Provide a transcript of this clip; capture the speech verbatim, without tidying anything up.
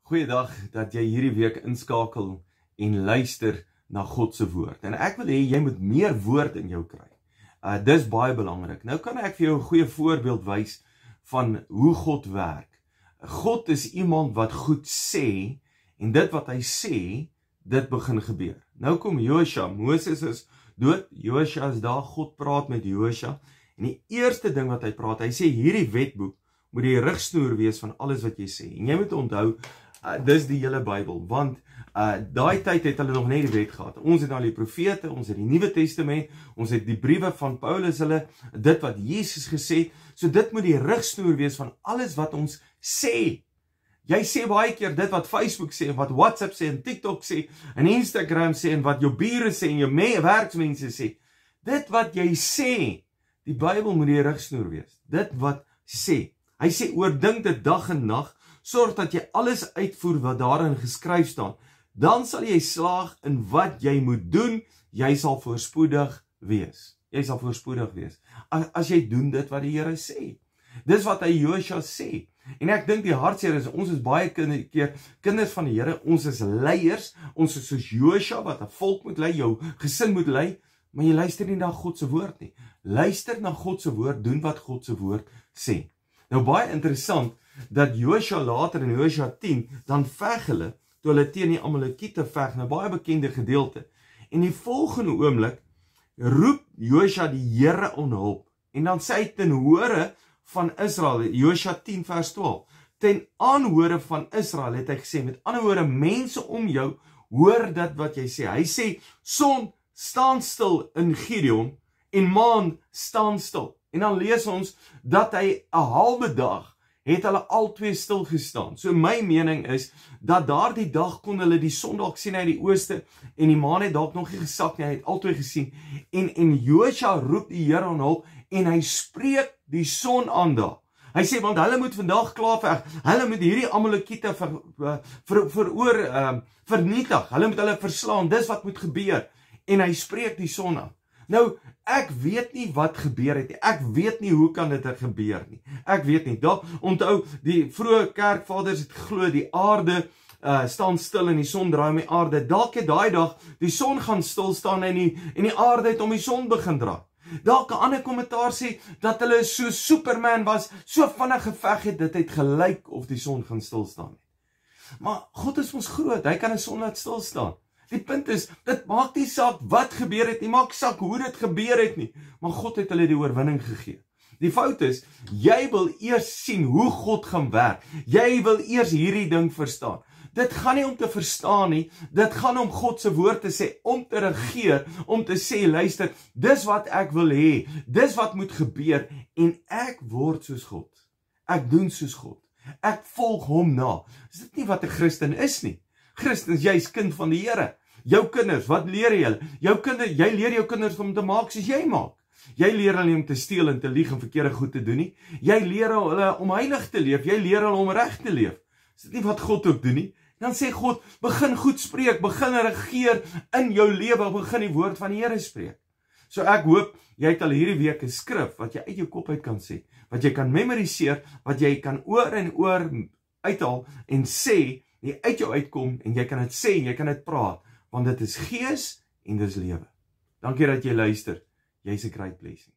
Goeiedag dat jy hierdie week inskakel en luister na God se woord. En ek wil hê jy moet meer woord in jou kry. Uh, dis baie belangrik. Nou kan ek vir jou 'n goeie voorbeeld wys van hoe God werk. God is iemand wat goed sê en dit wat hy sê, dit begin gebeur. Nou kom Josua, Moses is dood, Josua is daar, God praat met Josua en die eerste ding wat hy praat, hy sê hierdie wetboek moet die rigsnoer wees van alles wat jy sê. En jy moet onthou, uh, dis die hele Bybel, want uh, daai tyd het hulle nog net die wet gehad. Ons het al die profete, ons het die Nuwe Testament, ons het die briewe van Paulus, hulle, dit wat Jesus gesê, so dit moet die rigsnoer wees van alles wat ons sê. Jy sê baie keer dit wat Facebook sê, wat WhatsApp sê, en TikTok sê, en Instagram sê, en wat jou bure sê, en jou werksmense sê. Dit wat jy sê, die Bybel moet die rigsnoer wees. Dit wat sê. Hy sê, oordink dit dag en nag, sorg dat jy alles uitvoer wat daarin geskryf staan. Dan sal jy slaag in wat jy moet doen, jy sal voorspoedig wees. Jy sal voorspoedig wees. As, as jy doen dit wat die Here sê. Dis wat hy Josua sê. En ek dink die hartseer is, ons is baie keer kinders van die Here, ons is leiers, ons is soos Josua wat 'n volk moet lei, jou gesin moet lei, maar jy luister nie na God se woord nie. Luister na God se woord, doen wat God se woord sê. Nou baie interessant, dat Josua later in Josua tien, dan veg hulle, toe hulle teen die Amalekiete veg, nou baie bekende gedeelte. En die volgende oomblik, roep Josua die Here om hulp, en dan sê hy ten hore van Israel, Josua tien vers twaalf, ten aanhore van Israel het hy gesê, met ander woorde, mense om jou, hoor dit wat jy sê. Hy sê, son staan stil in Gideon, en maan staan stil. En dan lees ons, dat hy 'n halwe dag, het hulle al twee stil gestaan. So my mening is, dat daardie dag kon hulle die son dalk sien uit die ooste, en die maan het dalk nog nie gesak nie, hy het al twee gesien, en, en Josua roep die Here om hulp, en hy spreek die son aan daar. Hy sê, want hulle moet vandag klaar veg, hulle moet hierdie Amalekiete ver, ver, ver, veroor, uh, vernietig, hulle moet hulle verslaan, dis wat moet gebeur, en hy spreek die son aan. Nou, ek weet nie wat gebeur het nie, ek weet nie hoe kan dit er gebeur nie, ek weet nie, daar, onthou, die vroeë kerkvaders het geglo, die aarde uh, staan stil en die son draai om die aarde, dalk het daai dag, die son gaan stil staan en die, en die aarde het om die son begin draai. Dalk 'n ander kommentaar sê, dat hulle so Superman was, so vinnig geveg het, dit het gelyk of die son gaan stilstaan het. Maar God is ons groot, hy kan 'n son laat stilstaan. Die punt is, dit maak nie saak wat gebeur het nie, maak saak hoe dit gebeur het nie, maar God het hulle die oorwinning gegee. Die fout is, jy wil eers sien hoe God gaan werk, jy wil eers hierdie ding verstaan. Dit gaan nie om te verstaan nie, dit gaan om God se woord te sê, om te regeer, om te sê, luister, dis wat ek wil hê, dis wat moet gebeur, en ek word soos God, ek doen soos God, ek volg hom na. Is dit nie wat 'n Christen is nie? Christens, jy is kind van die Here. Jou kinders, wat leer jy hulle? Jou kinders, jy leer jou kinders om te maak soos jy maak. Jy leer hulle nie om te steel en te lieg en verkeerde goed te doen nie. Jy leer hulle om heilig te leef, jy leer hulle om reg te leef. Is dit nie wat God ook doen nie? Dan sê God, begin goed spreek, begin regeer in jou lewe, begin die woord van die Here spreek. So ek hoop, jy het al hierdie week 'n skrif, wat jy uit jou kop uit kan sê, wat jy kan memoriseer, wat jy kan oor en oor uithaal, en sê, jy uit jou uitkom, en jy kan dit sê, en jy kan dit praat, want dit is gees, en dit is lewe. Dankie dat jy luister, jy is 'n great blessing.